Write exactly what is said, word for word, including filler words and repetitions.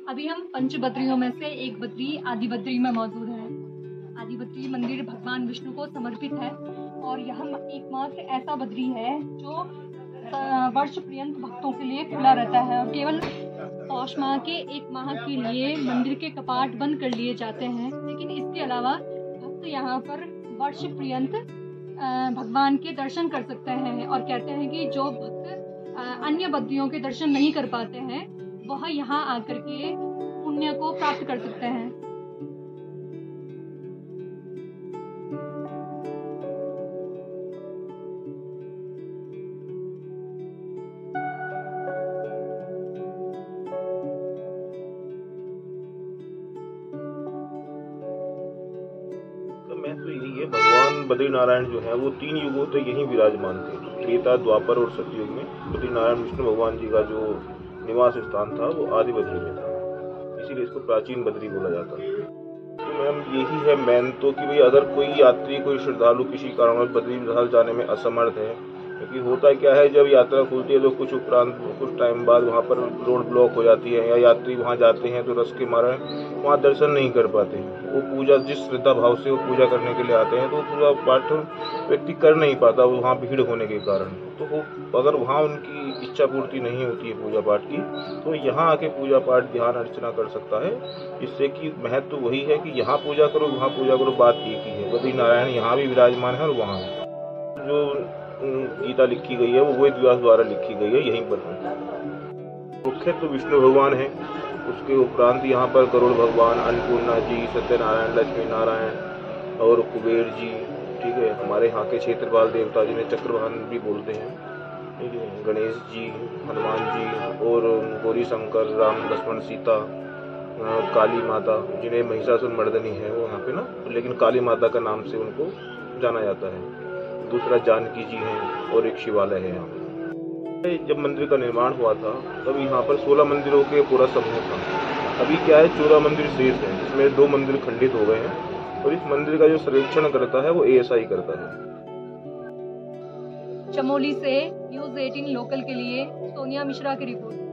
अभी हम पंच बद्रियों में से एक बद्री आदि बद्री में मौजूद है। आदि बद्री मंदिर भगवान विष्णु को समर्पित है और यह एकमात्र ऐसा बद्री है जो वर्ष पर्यंत भक्तों के लिए खुला रहता है और केवल पौष माह के एक माह के लिए मंदिर के कपाट बंद कर लिए जाते हैं। लेकिन इसके अलावा भक्त यहाँ पर वर्ष पर्यंत भगवान के दर्शन कर सकते हैं और कहते हैं कि जो भक्त अन्य बद्रियों के दर्शन नहीं कर पाते हैं वह यहाँ आकर के पुण्य को प्राप्त कर सकते हैं। तो यही है, भगवान बद्रीनारायण जो है वो तीन युगों तक तो यहीं विराजमान थे। त्रेता, द्वापर और सतयुग में बद्रीनारायण विष्णु भगवान जी का जो निवास स्थान था वो आदि बद्री में था, इसीलिए इसको प्राचीन बद्री बोला जाता है। तो मैम यही है मेन तो कि भाई अगर कोई यात्री, कोई श्रद्धालु किसी कारणवश बद्रीनाथ जाने में असमर्थ है, क्योंकि होता क्या है जब यात्रा खुलती है तो कुछ उपरांत कुछ टाइम बाद वहाँ पर रोड ब्लॉक हो जाती है या यात्री वहाँ जाते हैं तो रस के मारे वहाँ दर्शन नहीं कर पाते हैं। वो पूजा जिस श्रद्धा भाव से वो पूजा करने के लिए आते हैं तो पूजा पाठ व्यक्ति कर नहीं पाता वहाँ भीड़ होने के कारण। तो वो अगर वहाँ उनकी इच्छा पूर्ति नहीं होती है पूजा पाठ की तो यहाँ आके पूजा पाठ ध्यान अर्चना कर सकता है, जिससे कि महत्व तो वही है कि यहाँ पूजा करो वहाँ पूजा करो, बात एक ही है। बद्रीनारायण यहाँ भी विराजमान है और वहाँ जो गीता लिखी गई है वो वेद व्यास द्वारा लिखी गई है यहीं पर। मुख्य तो विष्णु भगवान है, उसके उपरांत यहाँ पर गरुड़ भगवान, अन्नपूर्णा जी, सत्यनारायण, लक्ष्मी नारायण और कुबेर जी, ठीक है। हमारे यहाँ के क्षेत्रपाल देवता जिन्हें चक्रवाहन भी बोलते हैं, ठीक है। गणेश जी, हनुमान जी और गौरी शंकर, राम लक्ष्मण सीता, काली माता जिन्हें महिषासुर मर्दनी है वो यहाँ पे ना, लेकिन काली माता का नाम से उनको जाना जाता है। दूसरा जानकी जी हैं और एक शिवालय है यहाँ पे। जब मंदिर का निर्माण हुआ था तब यहाँ पर सोलह मंदिरों के पूरा समूह था। अभी क्या है, चौदह मंदिर शेष हैं, जिसमें दो मंदिर खंडित हो गए हैं और इस मंदिर का जो सर्वेक्षण करता है वो ए एस आई करता है। चमोली से न्यूज़ अठारह लोकल के लिए सोनिया मिश्रा की रिपोर्ट।